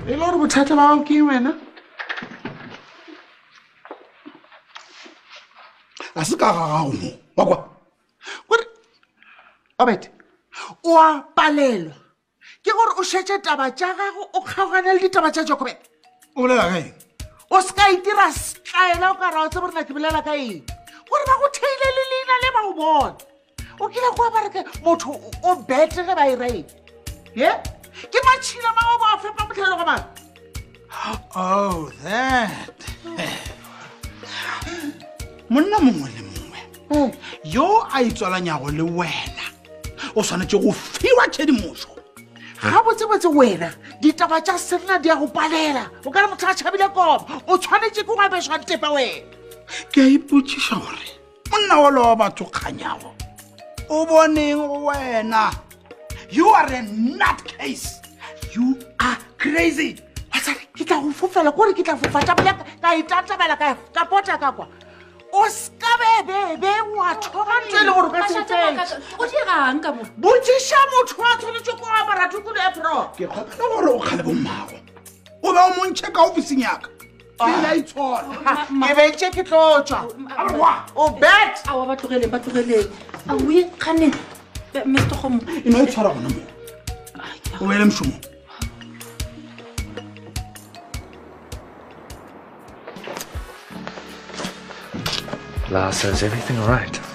e le gore bothata ba gago ke wena a se ka ga gago mo wa kwa kore obete o a palelwa ke gore o šetse taba tša gago o kgaogane le ditaba tša jokobete o bolela ka eng o se ka itira setlaela o ka ra o tse borena ke bolela ka eng gore ba go theile le leina le ba go bona o kile go abareke motho o bete ge ba e reng ye ke matšhila mao ba fepa motlhelo ga mang oh that monna mongwe le mongwe yo a itswalanyago le wena o swanetse go fiwa tshedimošo ga botsebotse wena ditaba tša serena di ya go palela o ka re motho a tšhabile kobo o tshwanetse ke go abešwa tepa wena ke a ipotšiša gore monna wole wa batho kganyago o boneng go wena you are a nut case you are crazy ke tla go fofela kore ke tla fofa tabole ka itatabela ka pota ka kwa o ska bebe wa thoma ntse le gore ka setse o dirang ka mo botsisha motho a tshwanetse go apara tukolo ya pro ke kgopela gore o kgale bommago o be o montšhe ka ofising yaka pele a itshola ke bentse ke tlotswa o bet a wa ba tlogeleng a o ikganeng mr Kgomo e no e tshwara gona mo o boele mošomong Lars, is everything all right?